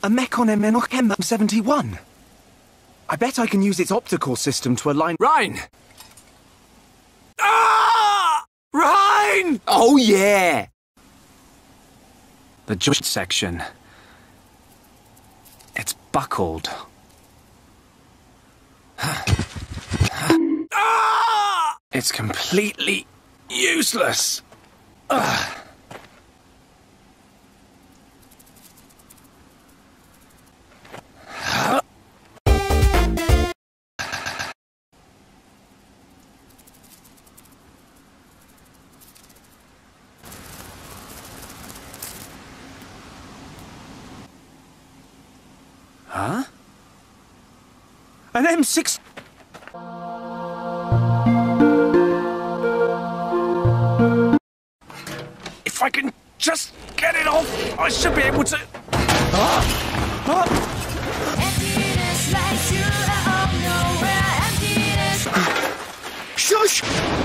A mech on Menochem 71. I bet I can use its optical system to align... Rhine! Ah! Rhine! Oh, yeah! The joint section. It's buckled. Ah! It's completely useless. Ugh. Huh? An M6... If I can just get it off, I should be able to... Shush!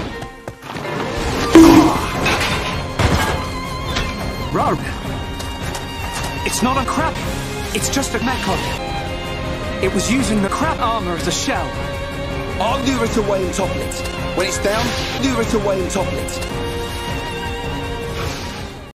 Rogue! It's not a crab! It's just a mechon. It was using the crab armor as a shell. I'll lure it away and topple it. When it's down, lure it away and topple it.